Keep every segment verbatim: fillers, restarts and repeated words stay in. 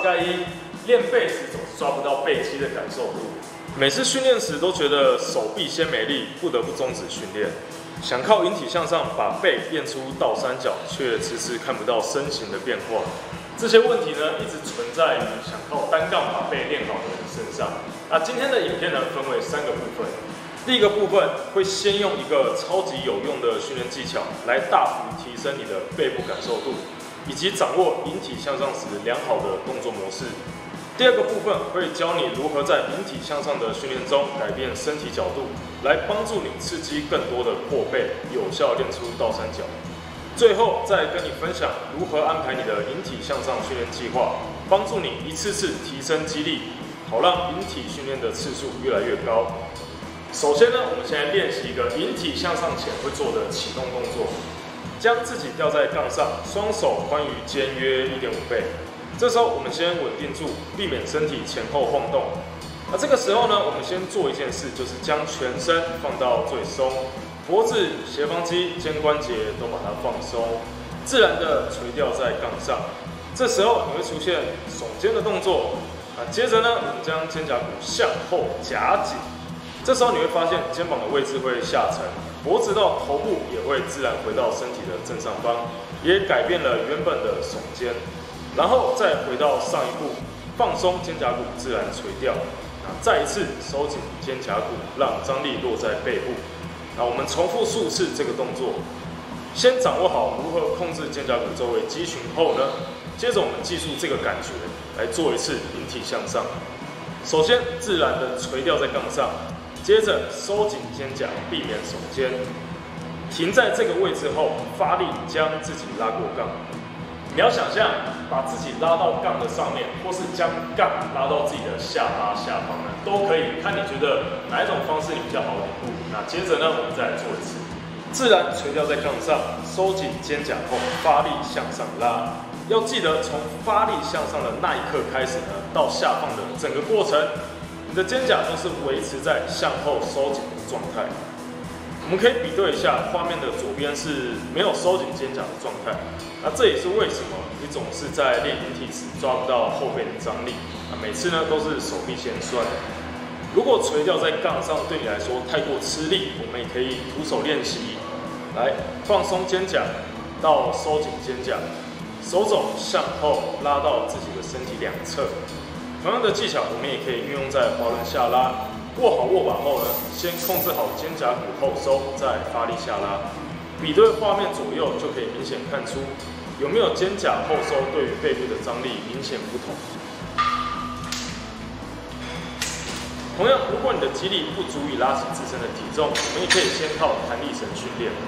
盖一，练背时总是抓不到背肌的感受度。每次训练时都觉得手臂先没力，不得不终止训练。想靠引体向上把背练出倒三角，却迟迟看不到身形的变化。这些问题呢，一直存在于想靠单杠把背练好的人身上。那今天的影片呢，分为三个部分。第一个部分会先用一个超级有用的训练技巧，来大幅提升你的背部感受度，以及掌握引体向上时良好的动作模式。第二个部分会教你如何在引体向上的训练中改变身体角度，来帮助你刺激更多的扩背，有效练出倒三角。最后再跟你分享如何安排你的引体向上训练计划，帮助你一次次提升肌力，好让引体训练的次数越来越高。首先呢，我们先来练习一个引体向上前会做的启动动作，将自己吊在杠上，双手宽于肩约 一点五 倍。这时候我们先稳定住，避免身体前后晃动。那这个时候呢，我们先做一件事，就是将全身放到最松，脖子、斜方肌、肩关节都把它放松，自然的垂吊在杠上。这时候你会出现耸肩的动作。啊，接着呢，我们将肩胛骨向后夹紧。这时候你会发现肩膀的位置会下沉，脖子到头部也会自然回到身体的正上方，也改变了原本的耸肩。然后再回到上一步，放松肩胛骨，自然垂吊。那再一次收紧肩胛骨，让张力落在背部。那我们重复数次这个动作。先掌握好如何控制肩胛骨周围肌群后呢，接着我们记住这个感觉，来做一次引体向上。首先自然的垂吊在杠上。接着收紧肩胛，避免耸肩。停在这个位置后，发力将自己拉过杠。你要想象把自己拉到杠的上面，或是将杠拉到自己的下巴下方呢，都可以。看你觉得哪一种方式你比较好领悟。那接着呢，我们再来做一次，自然垂吊在杠上，收紧肩胛后，发力向上拉。要记得从发力向上的那一刻开始呢，到下放的整个过程。你的肩胛都是维持在向后收紧的状态。我们可以比对一下，画面的左边是没有收紧肩胛的状态。那这也是为什么你总是在练引体时抓不到后背的张力。那每次呢都是手臂先酸。如果垂吊在杠上对你来说太过吃力，我们也可以徒手练习。来，放松肩胛，到收紧肩胛，手肘向后拉到自己的身体两侧。同样的技巧，我们也可以运用在滑轮下拉。握好握把后呢，先控制好肩胛骨后收，再发力下拉。比对画面左右，就可以明显看出有没有肩胛后收对于背部的张力明显不同。同样，如果你的肌力不足以拉起自身的体重，我们也可以先靠弹力绳训练。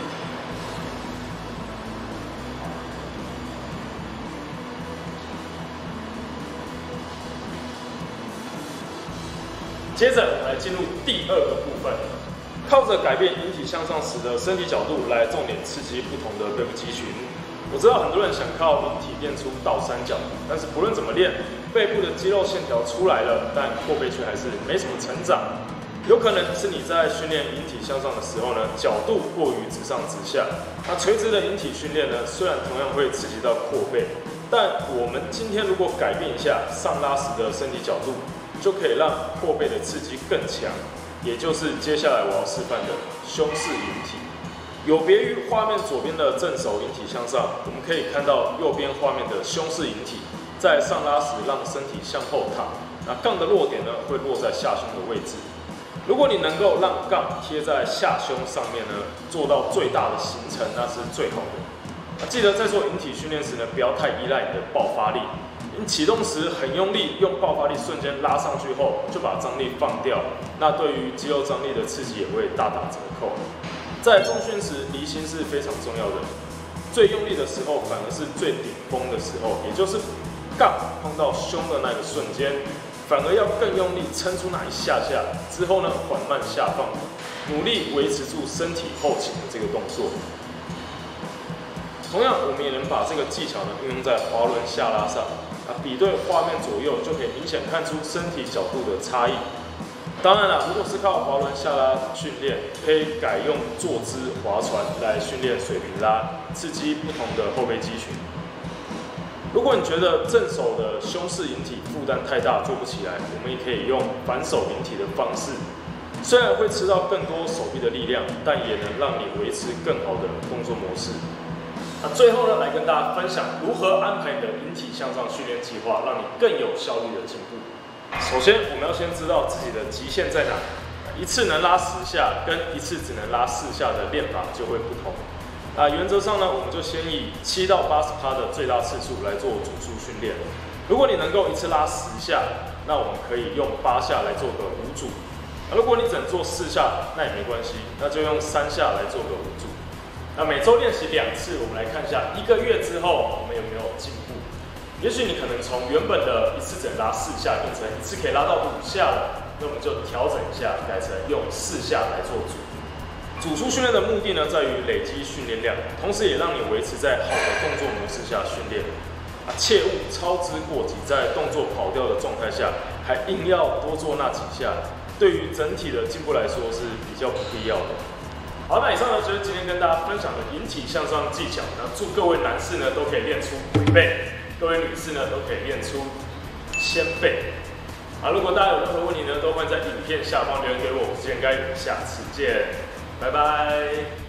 接着，我们来进入第二个部分，靠着改变引体向上时的身体角度来重点刺激不同的背部肌群。我知道很多人想靠引体练出倒三角，但是不论怎么练，背部的肌肉线条出来了，但后背却还是没什么成长。有可能是你在训练引体向上的时候呢，角度过于直上直下。那垂直的引体训练呢，虽然同样会刺激到扩背，但我们今天如果改变一下上拉时的身体角度，就可以让扩背的刺激更强，也就是接下来我要示范的胸式引体。有别于画面左边的正手引体向上，我们可以看到右边画面的胸式引体，在上拉时让身体向后躺，那杠的落点呢会落在下胸的位置。如果你能够让杠贴在下胸上面呢，做到最大的行程，那是最好的。那记得在做引体训练时呢，不要太依赖你的爆发力。你启动时很用力，用爆发力瞬间拉上去后，就把张力放掉，那对于肌肉张力的刺激也会大打折扣。在重训时，离心是非常重要的。最用力的时候，反而是最顶峰的时候，也就是杠碰到胸的那个瞬间，反而要更用力撑出那一下下，之后呢缓慢下放，努力维持住身体后倾的这个动作。同样，我们也能把这个技巧呢运用在滑轮下拉上。啊，比对画面左右，就可以明显看出身体角度的差异。当然了，如果是靠滑轮下拉训练，可以改用坐姿划船来训练水平拉，刺激不同的后背肌群。 如果你觉得正手的胸式引体负担太大，做不起来，我们也可以用反手引体的方式。虽然会吃到更多手臂的力量，但也能让你维持更好的动作模式。那最后呢，来跟大家分享如何安排你的引体向上训练计划，让你更有效率的进步。首先，我们要先知道自己的极限在哪。一次能拉十下，跟一次只能拉四下的练法就会不同。啊，原则上呢，我们就先以七到八十趴的最大次数来做组数训练。如果你能够一次拉十下，那我们可以用八下来做个五组。啊，如果你只能做四下，那也没关系，那就用三下来做个五组。那每周练习两次，我们来看一下一个月之后我们有没有进步。也许你可能从原本的一次只能拉四下，变成一次可以拉到五下了。那我们就调整一下，改成用四下来做组。组数训练的目的呢，在于累积训练量，同时也让你维持在好的动作模式下训练。啊，切勿操之过急，在动作跑掉的状态下，还硬要多做那几下，对于整体的进步来说是比较不必要的。好，那以上呢就是今天跟大家分享的引体向上技巧。那祝各位男士呢都可以练出龟背，各位女士呢都可以练出掀背。啊，如果大家有任何问题呢，都欢迎在影片下方留言给我。我是建该，下次见，拜拜。